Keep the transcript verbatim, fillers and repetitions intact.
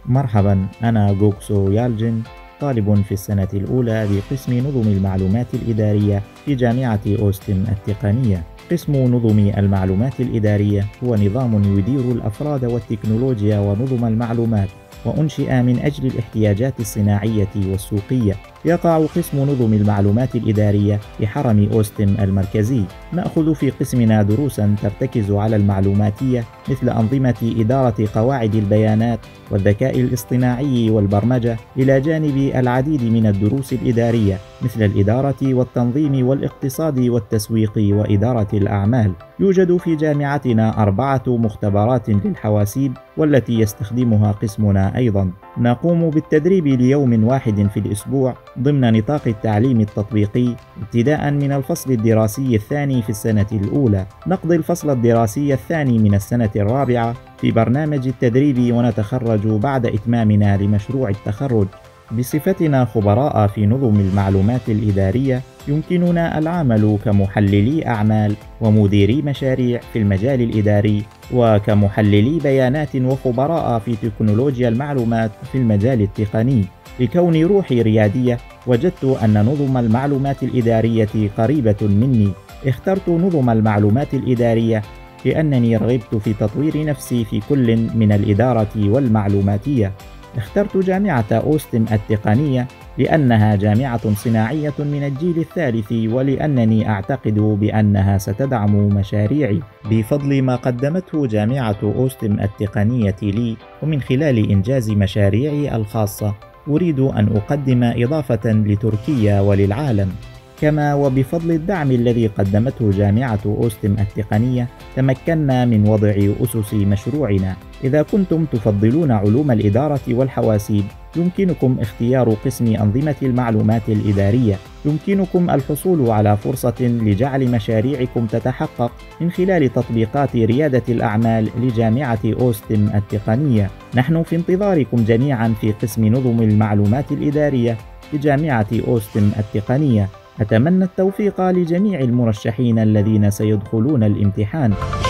مرحبا، أنا جوكسو يالجن، طالب في السنة الأولى بقسم نظم المعلومات الإدارية في جامعة أوستن التقنية. قسم نظم المعلومات الإدارية هو نظام يدير الأفراد والتكنولوجيا ونظم المعلومات، وأنشئ من أجل الاحتياجات الصناعية والسوقية. يقع قسم نظم المعلومات الإدارية في حرم أوستن المركزي. نأخذ في قسمنا دروسا ترتكز على المعلوماتية مثل أنظمة إدارة قواعد البيانات والذكاء الاصطناعي والبرمجة، إلى جانب العديد من الدروس الإدارية مثل الإدارة والتنظيم والاقتصاد والتسويق وإدارة الأعمال. يوجد في جامعتنا أربعة مختبرات للحواسيب، والتي يستخدمها قسمنا أيضا. نقوم بالتدريب ليوم واحد في الأسبوع ضمن نطاق التعليم التطبيقي، ابتداء من الفصل الدراسي الثاني في السنة الأولى. نقضي الفصل الدراسي الثاني من السنة الرابعة في برنامج التدريب، ونتخرج بعد إتمامنا لمشروع التخرج. بصفتنا خبراء في نظم المعلومات الإدارية، يمكننا العمل كمحللي أعمال ومديري مشاريع في المجال الإداري، وكمحللي بيانات وخبراء في تكنولوجيا المعلومات في المجال التقني. لكون روحي ريادية، وجدت أن نظم المعلومات الإدارية قريبة مني. اخترت نظم المعلومات الإدارية لأنني رغبت في تطوير نفسي في كل من الإدارة والمعلوماتية. اخترت جامعة أوستن التقنية لأنها جامعة صناعية من الجيل الثالث، ولأنني أعتقد بأنها ستدعم مشاريعي بفضل ما قدمته جامعة أوستن التقنية لي. ومن خلال إنجاز مشاريعي الخاصة، أريد أن أقدم إضافة لتركيا وللعالم. كما وبفضل الدعم الذي قدمته جامعة أوستن التقنية، تمكنا من وضع أسس مشروعنا. إذا كنتم تفضلون علوم الإدارة والحواسيب، يمكنكم اختيار قسم أنظمة المعلومات الإدارية. يمكنكم الحصول على فرصة لجعل مشاريعكم تتحقق من خلال تطبيقات ريادة الأعمال لجامعة أوستن التقنية. نحن في انتظاركم جميعا في قسم نظم المعلومات الإدارية لجامعة أوستن التقنية. أتمنى التوفيق لجميع المرشحين الذين سيدخلون الامتحان.